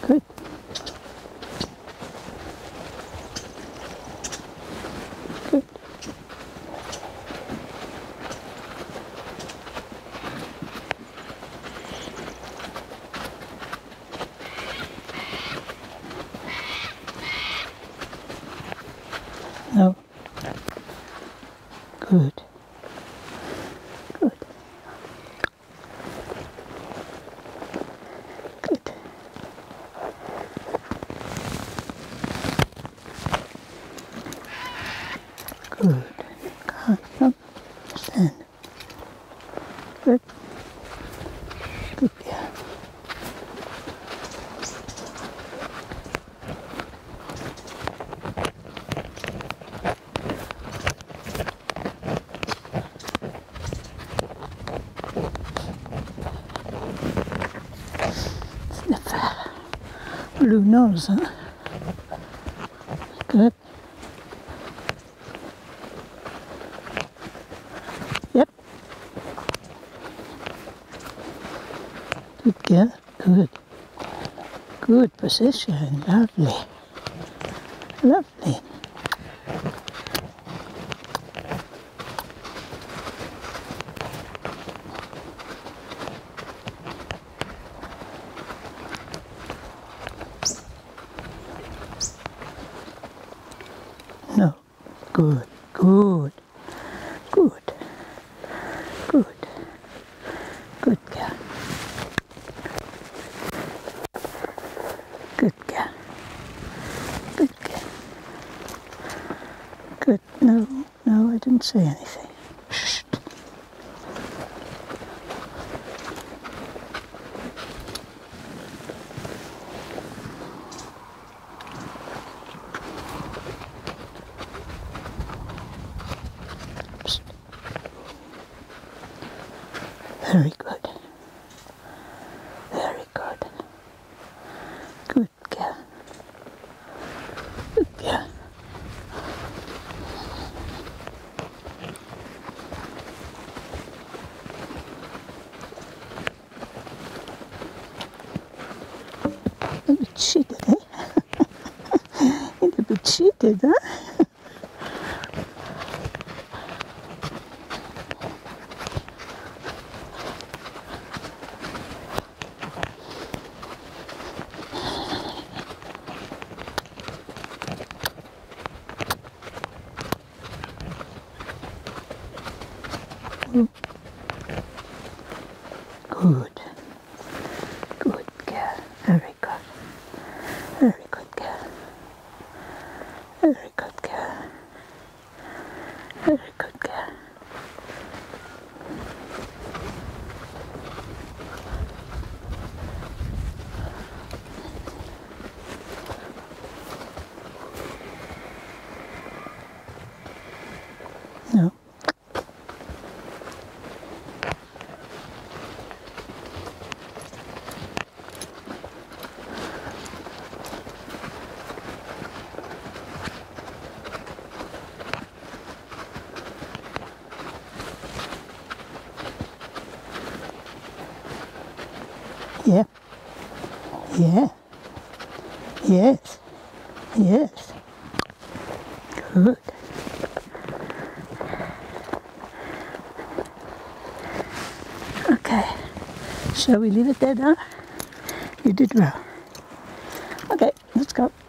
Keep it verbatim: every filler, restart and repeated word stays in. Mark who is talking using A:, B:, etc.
A: Good. Good. No. Good. Good. Good. Good. Come on. Stand. Good. Good. Yeah. Sniffer. Blue nose, huh? Good. Yep. Good girl. Good. Good position. Lovely. Lovely. No. Good. Good. Good. Good. Good girl. Good girl. Good girl. Good. No, no, I didn't say anything. Shh. Psst. Very good. Very good. Good girl. Good girl. A bit cheated, eh? It's a bit cheated, huh? Good. Good girl. Very good. Very good girl. Very good girl. Very good girl. No. Yeah. Yeah. Yes. Yes. Good. Okay. Shall we leave it there now? You did well. Okay, let's go.